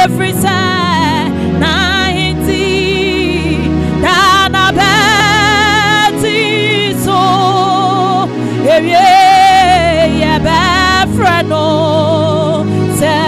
every side, ninety, dana beti so, yeah, bad friend, no, say.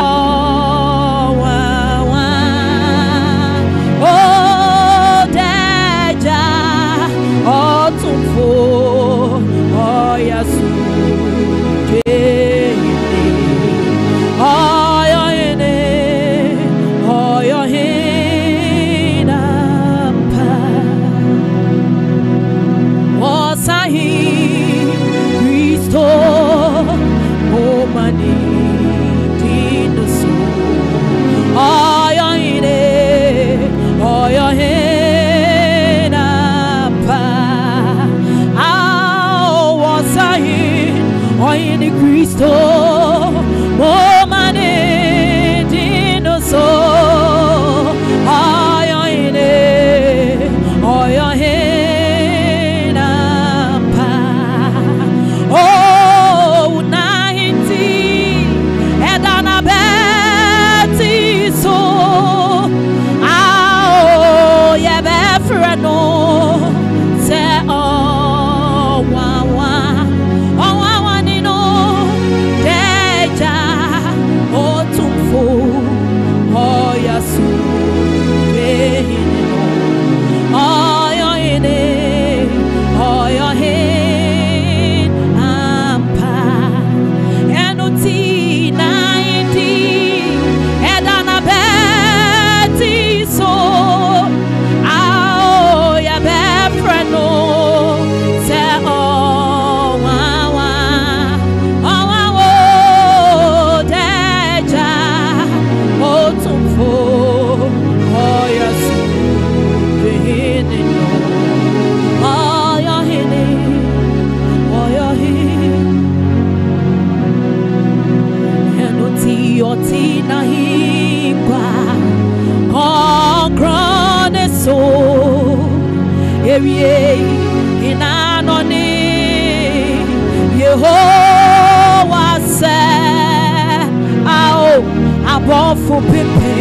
For Pepe,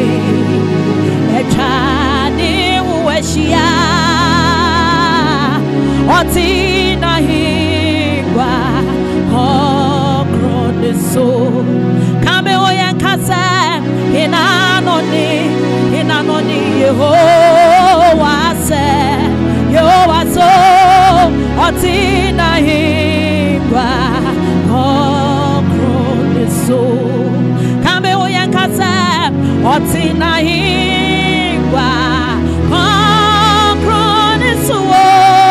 a Chani Weshia, Otina Hingua, Hogron so. Come away Casa, in Anoni, Yehovah said, Yehovah so, Otina Hingua, Hogron so. Otina hingwa Hongron suwo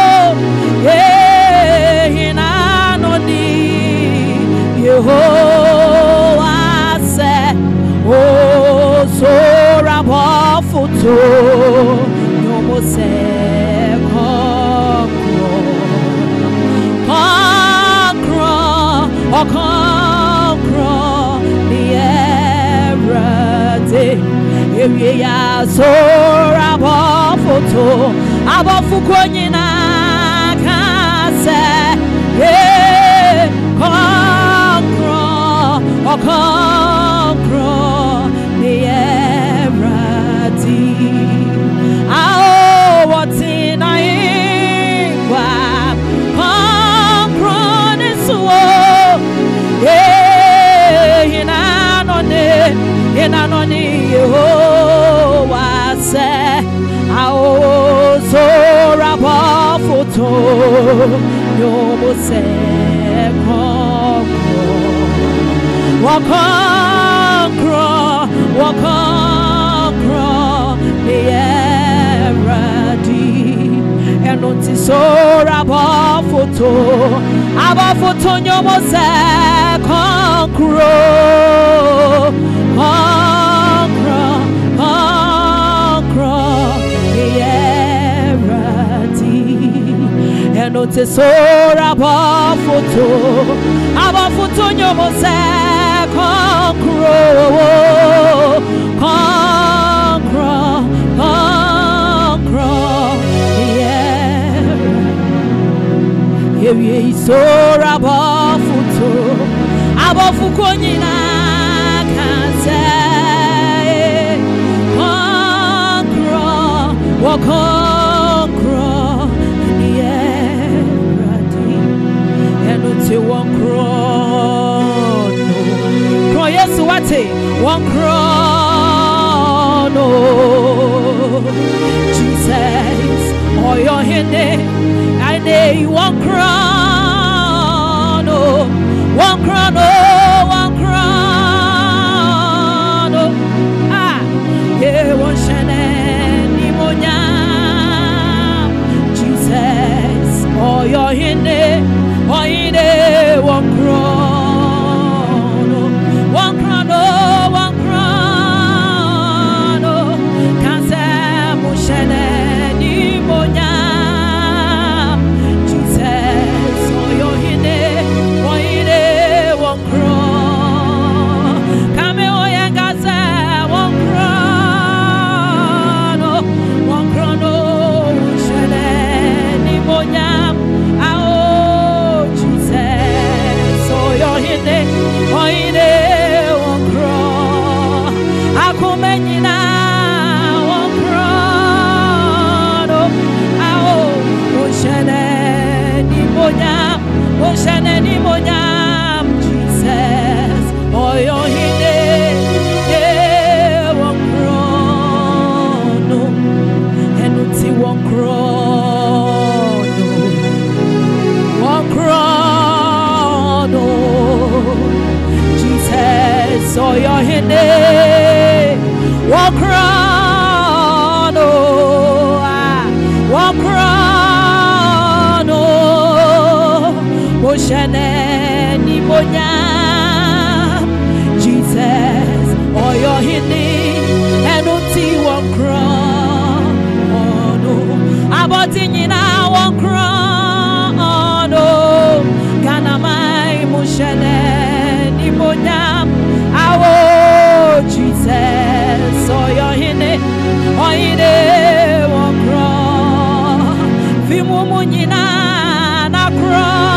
hinanoni Yehovah se o sora bofuto yomo se Hongron ya sora bofuto abofukonyina kase Konkro ni erati ao watina ingwa Konkro ni suwo hinanoni Yehovah se ao sora bofuto yomo se Wakonkro Nieradi Enunti sora bofuto Abofuto yomo se Konkro Enote sora abafuto nyomo se konkro Yewi sora abafuto nyina kanse one crown, oh Jesus, oh your hinde, I need one crown, oh one crown, oh one crown, oh ah, yeah, one shine nimonya, Jesus, oh your hinde, oh hinde, one crown. Jesus, oh your hinde, yeah, one crown, and until one crown, Jesus, oh your hinde, one crown, one crown, Oshane ni monya, Jesus, oh your hindi, and unti one crown, oh no, abotinina one crown, oh, kanamai mushane ni monya, oh Jesus, oh your hindi, one crown, fimu munyina na crown.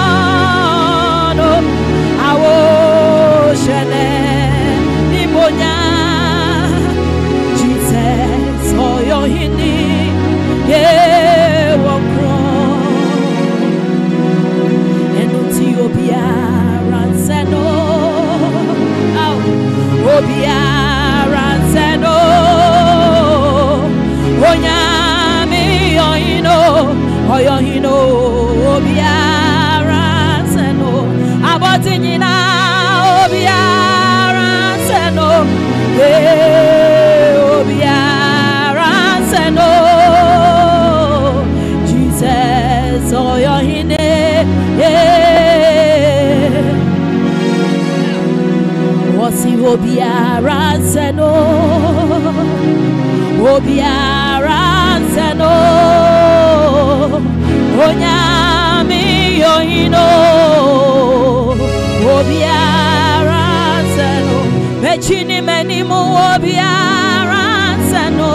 Jesus, oh your hindi, yeah, one crown, and Ethiopia ranseno, oh, Obia ranseno, Onyami oh your hino, Obia ranseno, abotinina. Jesus, oh your hine, what's he obiara seno, onyami yo hino, obiara seno, mechini meni mu obiara seno,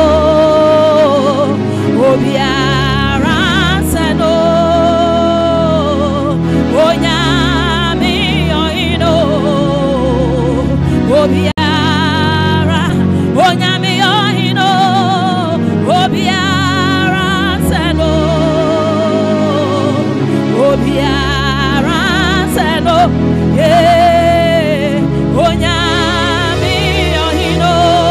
obiara seno, onyami yo hino, obiara, onyami yo hino, obiara seno, obiara seno, yeah, onyami yo hino.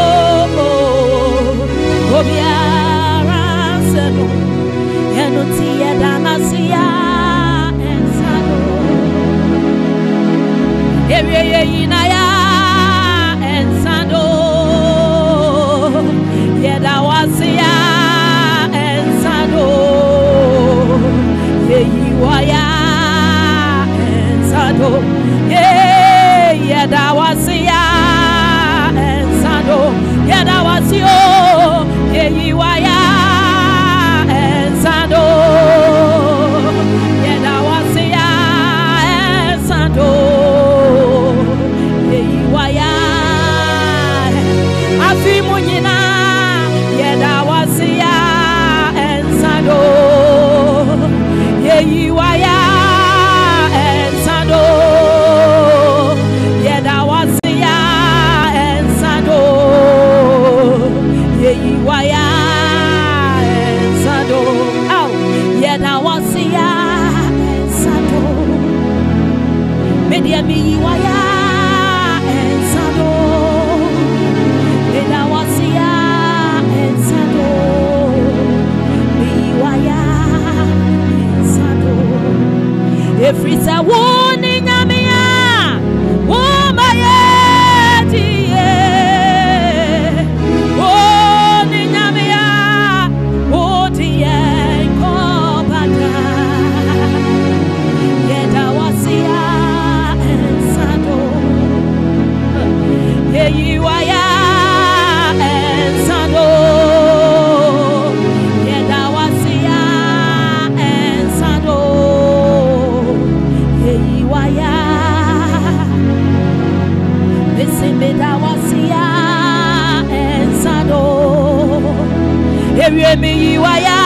we me waya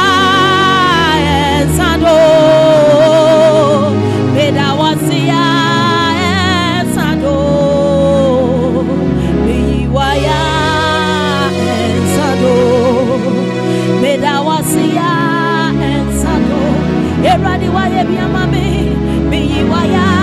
sando me da wasia sando me waya sando me da wasia sando everybody waya bi amame me waya